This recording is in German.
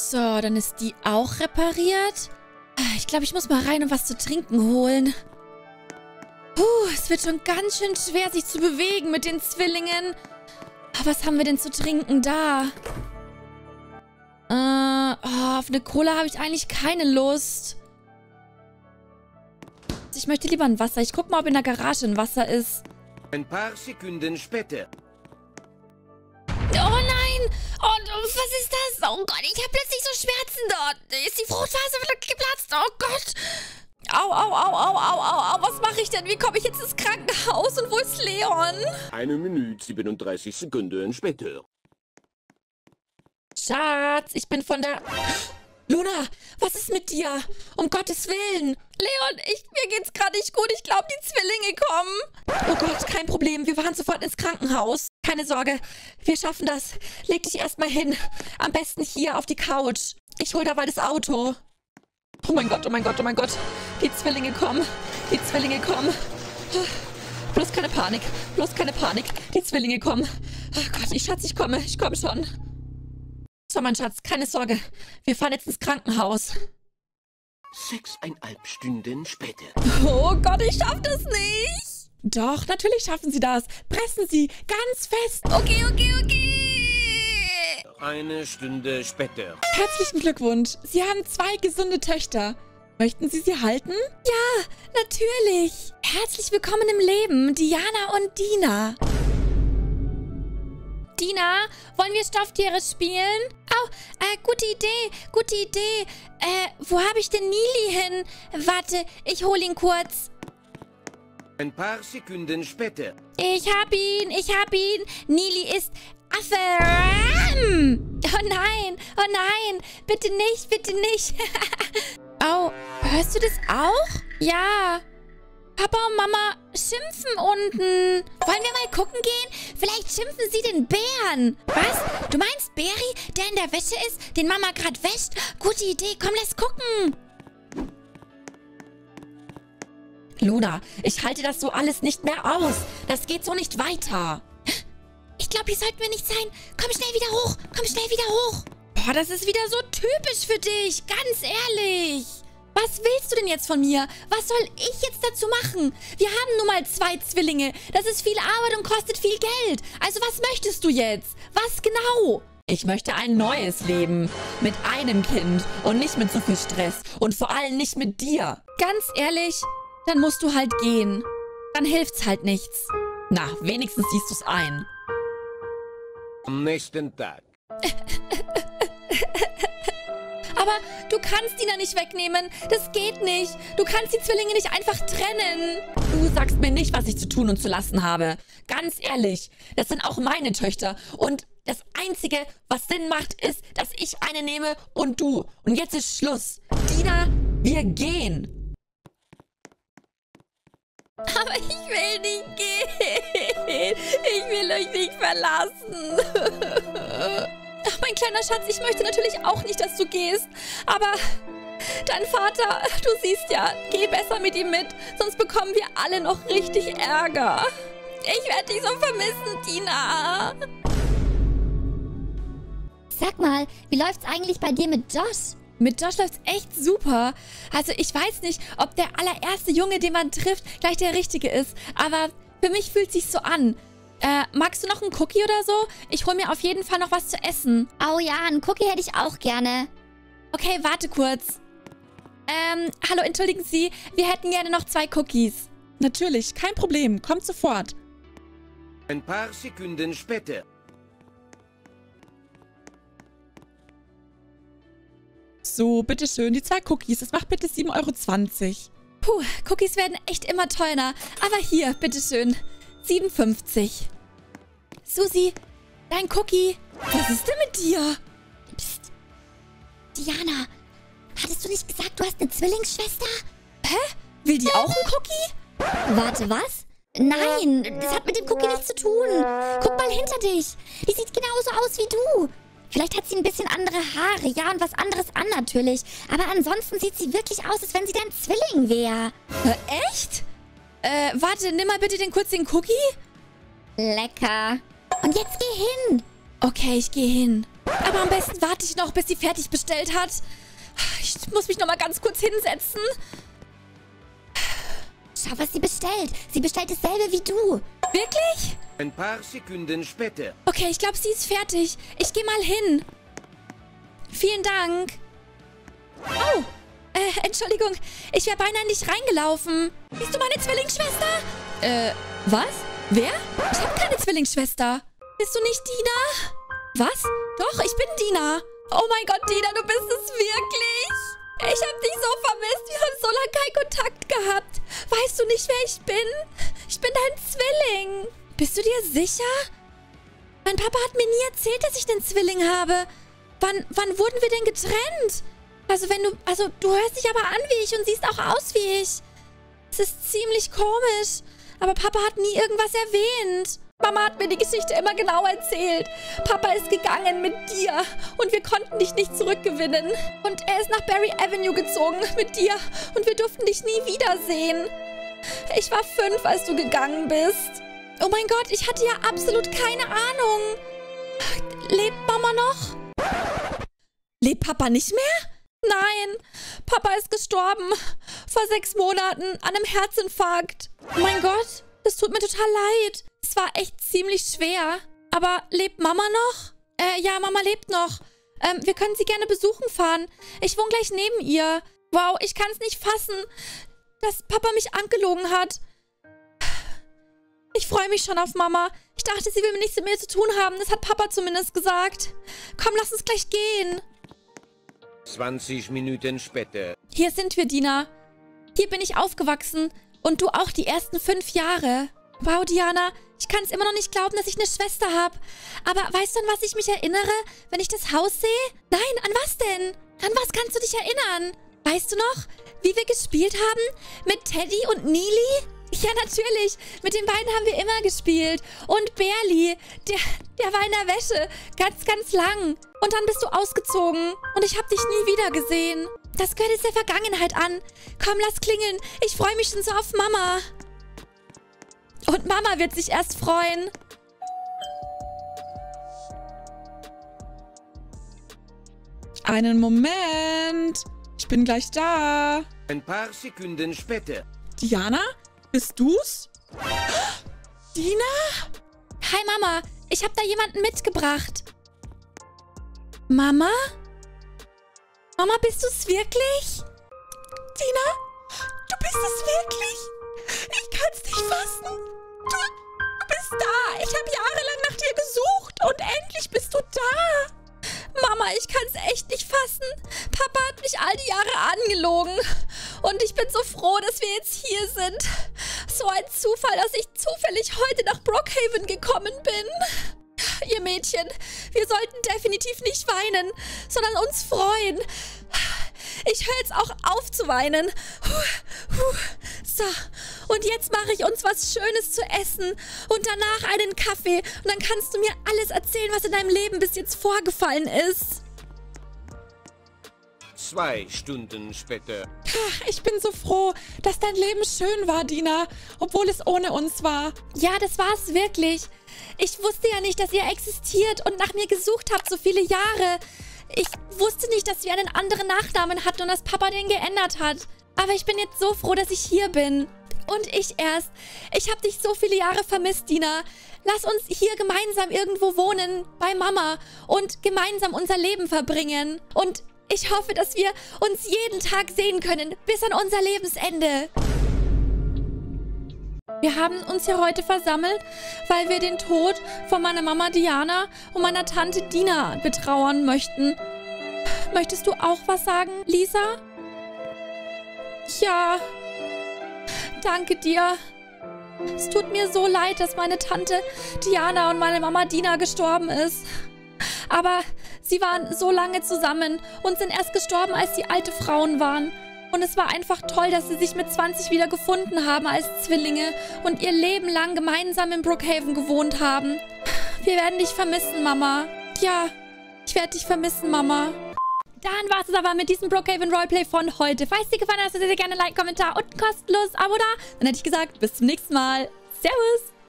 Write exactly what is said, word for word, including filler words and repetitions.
So, dann ist die auch repariert. Ich glaube, ich muss mal rein und was zu trinken holen. Puh, es wird schon ganz schön schwer, sich zu bewegen mit den Zwillingen. Aber was haben wir denn zu trinken da? Äh, oh, auf eine Cola habe ich eigentlich keine Lust. Ich möchte lieber ein Wasser. Ich gucke mal, ob in der Garage ein Wasser ist. Ein paar Sekunden später. Oh nein! Und was ist das? Oh Gott, ich habe plötzlich so Schmerzen dort. Ist die Fruchtphase geplatzt? Oh Gott! Au, au, au, au, au, au, au. Was mache ich denn? Wie komme ich jetzt ins Krankenhaus? Und wo ist Leon? Eine Minute, siebenunddreißig Sekunden später. Schatz, ich bin von der... Luna, was ist mit dir? Um Gottes Willen. Leon, ich, mir geht's gerade nicht gut. Ich glaube, die Zwillinge kommen. Oh Gott, kein Problem. Wir fahren sofort ins Krankenhaus. Keine Sorge, wir schaffen das. Leg dich erstmal hin. Am besten hier auf die Couch. Ich hol dabei das Auto. Oh mein Gott, oh mein Gott, oh mein Gott. Die Zwillinge kommen. Die Zwillinge kommen. Bloß keine Panik. Bloß keine Panik. Die Zwillinge kommen. Oh Gott, ich Schatz, ich komme. Ich komme schon. So, mein Schatz, keine Sorge. Wir fahren jetzt ins Krankenhaus. Sechseinhalb Stunden später. Oh Gott, ich schaff das nicht. Doch, natürlich schaffen Sie das. Pressen Sie ganz fest. Okay, okay, okay. Eine Stunde später. Herzlichen Glückwunsch. Sie haben zwei gesunde Töchter. Möchten Sie sie halten? Ja, natürlich. Herzlich willkommen im Leben, Diana und Dina. Dina, wollen wir Stofftiere spielen? Oh, äh, gute Idee, gute Idee. Äh, wo habe ich denn Nili hin? Warte, ich hole ihn kurz. Ein paar Sekunden später. Ich hab ihn, ich hab ihn. Nili ist Affe. Oh nein, oh nein. Bitte nicht, bitte nicht. Oh, hörst du das auch? Ja. Papa und Mama schimpfen unten. Wollen wir mal gucken gehen? Vielleicht schimpfen sie den Bären. Was? Du meinst Beri, der in der Wäsche ist, den Mama gerade wäscht? Gute Idee, komm, lass gucken. Luna, ich halte das so alles nicht mehr aus. Das geht so nicht weiter. Ich glaube, hier sollten wir nicht sein. Komm schnell wieder hoch. Komm schnell wieder hoch. Boah, das ist wieder so typisch für dich. Ganz ehrlich. Was willst du denn jetzt von mir? Was soll ich jetzt dazu machen? Wir haben nun mal zwei Zwillinge. Das ist viel Arbeit und kostet viel Geld. Also was möchtest du jetzt? Was genau? Ich möchte ein neues Leben. Mit einem Kind. Und nicht mit so viel Stress. Und vor allem nicht mit dir. Ganz ehrlich, dann musst du halt gehen. Dann hilft's halt nichts. Na, wenigstens siehst du's ein. Am nächsten Tag. Aber du kannst Dina nicht wegnehmen. Das geht nicht. Du kannst die Zwillinge nicht einfach trennen. Du sagst mir nicht, was ich zu tun und zu lassen habe. Ganz ehrlich, das sind auch meine Töchter. Und das Einzige, was Sinn macht, ist, dass ich eine nehme und du. Und jetzt ist Schluss. Dina, wir gehen. Aber ich will nicht gehen. Ich will euch nicht verlassen. Ach, mein kleiner Schatz, ich möchte natürlich auch nicht, dass du gehst. Aber dein Vater, du siehst ja, geh besser mit ihm mit. Sonst bekommen wir alle noch richtig Ärger. Ich werde dich so vermissen, Dina. Sag mal, wie läuft's eigentlich bei dir mit Josh? Mit Josh läuft's echt super. Also ich weiß nicht, ob der allererste Junge, den man trifft, gleich der richtige ist. Aber für mich fühlt sich's so an. Äh, magst du noch einen Cookie oder so? Ich hol mir auf jeden Fall noch was zu essen. Oh ja, einen Cookie hätte ich auch gerne. Okay, warte kurz. Ähm, hallo, entschuldigen Sie. Wir hätten gerne noch zwei Cookies. Natürlich, kein Problem. Kommt sofort. Ein paar Sekunden später. So, bitteschön, die zwei Cookies. Das macht bitte sieben Euro zwanzig. Puh, Cookies werden echt immer teurer. Aber hier, bitteschön. sieben fünfzig. Susi, dein Cookie. Was ist denn mit dir? Psst. Diana, hattest du nicht gesagt, du hast eine Zwillingsschwester? Hä? Will die auch einen Cookie? Warte, was? Nein, das hat mit dem Cookie nichts zu tun. Guck mal hinter dich. Die sieht genauso aus wie du. Vielleicht hat sie ein bisschen andere Haare, ja, und was anderes an natürlich. Aber ansonsten sieht sie wirklich aus, als wenn sie dein Zwilling wäre. Äh, echt? Äh, warte, nimm mal bitte den kurz den Cookie. Lecker. Und jetzt geh hin. Okay, ich gehe hin. Aber am besten warte ich noch, bis sie fertig bestellt hat. Ich muss mich noch mal ganz kurz hinsetzen. Schau, was sie bestellt. Sie bestellt dasselbe wie du. Wirklich? Ein paar Sekunden später. Okay, ich glaube, sie ist fertig. Ich gehe mal hin. Vielen Dank. Oh, äh, Entschuldigung. Ich wäre beinahe nicht reingelaufen. Bist du meine Zwillingsschwester? Äh, was? Wer? Ich habe keine Zwillingsschwester. Bist du nicht Dina? Was? Doch, ich bin Dina. Oh mein Gott, Dina, du bist es wirklich. Ich habe dich so vermisst. Wir haben so lange keinen Kontakt gehabt. Weißt du nicht, wer ich bin? Ich bin dein Zwilling. Bist du dir sicher? Mein Papa hat mir nie erzählt, dass ich einen Zwilling habe. Wann, wann wurden wir denn getrennt? Also wenn du, also du hörst dich aber an wie ich und siehst auch aus wie ich. Es ist ziemlich komisch. Aber Papa hat nie irgendwas erwähnt. Mama hat mir die Geschichte immer genau erzählt. Papa ist gegangen mit dir und wir konnten dich nicht zurückgewinnen. Und er ist nach Berry Avenue gezogen mit dir und wir durften dich nie wiedersehen. Ich war fünf, als du gegangen bist. Oh mein Gott, ich hatte ja absolut keine Ahnung. Lebt Mama noch? Lebt Papa nicht mehr? Nein, Papa ist gestorben. Vor sechs Monaten an einem Herzinfarkt. Oh mein Gott, das tut mir total leid. Es war echt ziemlich schwer. Aber lebt Mama noch? Äh, ja, Mama lebt noch. Ähm, wir können sie gerne besuchen fahren. Ich wohne gleich neben ihr. Wow, ich kann es nicht fassen, dass Papa mich angelogen hat. Ich freue mich schon auf Mama. Ich dachte, sie will mir nichts mit mir zu tun haben. Das hat Papa zumindest gesagt. Komm, lass uns gleich gehen. zwanzig Minuten später. Hier sind wir, Dina. Hier bin ich aufgewachsen. Und du auch die ersten fünf Jahre. Wow, Diana, ich kann es immer noch nicht glauben, dass ich eine Schwester habe. Aber weißt du, an was ich mich erinnere, wenn ich das Haus sehe? Nein, an was denn? An was kannst du dich erinnern? Weißt du noch, wie wir gespielt haben? Mit Teddy und Neely? Ja, natürlich. Mit den beiden haben wir immer gespielt. Und Berli, der, der war in der Wäsche. Ganz, ganz lang. Und dann bist du ausgezogen. Und ich habe dich nie wieder gesehen. Das gehört jetzt der Vergangenheit an. Komm, lass klingeln. Ich freue mich schon so auf Mama. Und Mama wird sich erst freuen. Einen Moment. Ich bin gleich da. Ein paar Sekunden später. Diana? Bist du's? Dina? Hi, Mama. Ich habe da jemanden mitgebracht. Mama? Mama, bist du's wirklich? Dina? Du bist es wirklich? Ich kann's nicht fassen. Du, du bist da. Ich habe jahrelang nach dir gesucht und endlich bist du da. Mama, ich kann's echt nicht fassen. Papa hat mich all die Jahre angelogen. Und ich bin so froh, dass wir jetzt hier sind. So ein Zufall, dass ich zufällig heute nach Brookhaven gekommen bin. Ihr Mädchen, wir sollten definitiv nicht weinen, sondern uns freuen. Ich höre jetzt auch auf zu weinen. So, und jetzt mache ich uns was Schönes zu essen und danach einen Kaffee. Und dann kannst du mir alles erzählen, was in deinem Leben bis jetzt vorgefallen ist. Zwei Stunden später. Ich bin so froh, dass dein Leben schön war, Dina, obwohl es ohne uns war. Ja, das war es wirklich. Ich wusste ja nicht, dass ihr existiert und nach mir gesucht habt so viele Jahre. Ich wusste nicht, dass wir einen anderen Nachnamen hatten und dass Papa den geändert hat. Aber ich bin jetzt so froh, dass ich hier bin. Und ich erst. Ich habe dich so viele Jahre vermisst, Dina. Lass uns hier gemeinsam irgendwo wohnen, bei Mama. Und gemeinsam unser Leben verbringen. Und ich hoffe, dass wir uns jeden Tag sehen können, bis an unser Lebensende. Wir haben uns hier heute versammelt, weil wir den Tod von meiner Mama Diana und meiner Tante Dina betrauern möchten. Möchtest du auch was sagen, Lisa? Ja. Danke dir. Es tut mir so leid, dass meine Tante Diana und meine Mama Dina gestorben ist. Aber sie waren so lange zusammen und sind erst gestorben, als sie alte Frauen waren. Und es war einfach toll, dass sie sich mit zwanzig wieder gefunden haben als Zwillinge und ihr Leben lang gemeinsam in Brookhaven gewohnt haben. Wir werden dich vermissen, Mama. Ja, ich werde dich vermissen, Mama. Dann war es aber mit diesem Brookhaven Roleplay von heute. Falls dir gefallen hat, lasst sehr, sehr gerne ein Like, Kommentar und ein kostenloses Abo da. Dann hätte ich gesagt, bis zum nächsten Mal. Servus!